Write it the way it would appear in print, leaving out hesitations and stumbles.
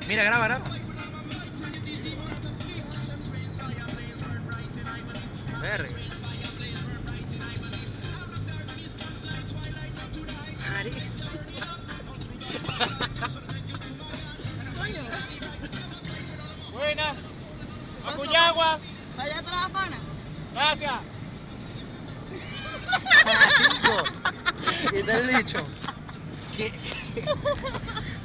Mira, graba, graba. Verga. Coño. Buena. Acuñagua. Vaya atrás, pana. Gracias. Marico. ¿Qué tal el bicho? ¿Qué?